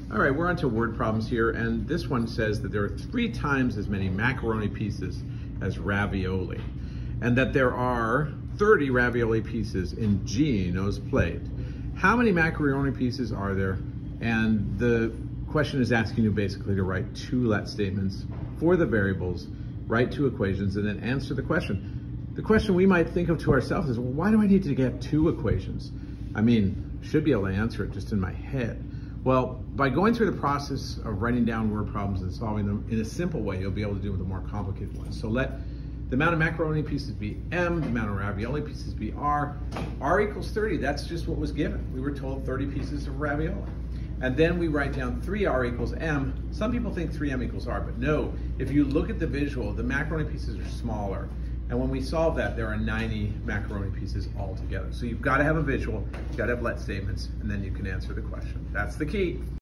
All right, we're on to word problems here, and this one says that there are 3 times as many macaroni pieces as ravioli, and that there are 30 ravioli pieces in Gino's plate. How many macaroni pieces are there? And the question is asking you basically to write 2 let statements for the variables, write 2 equations, and then answer the question. The question we might think of to ourselves is, well, why do I need to get 2 equations? I mean, should be able to answer it just in my head. Well, by going through the process of writing down word problems and solving them in a simple way, you'll be able to do the more complicated ones. So let the amount of macaroni pieces be M, the amount of ravioli pieces be R. R equals 30, that's just what was given. We were told 30 pieces of ravioli. And then we write down 3R equals M. Some people think 3M equals R, but no. If you look at the visual, the macaroni pieces are smaller. And when we solve that, there are 90 macaroni pieces altogether. So you've got to have a visual, you've got to have let statements, and then you can answer the question. That's the key.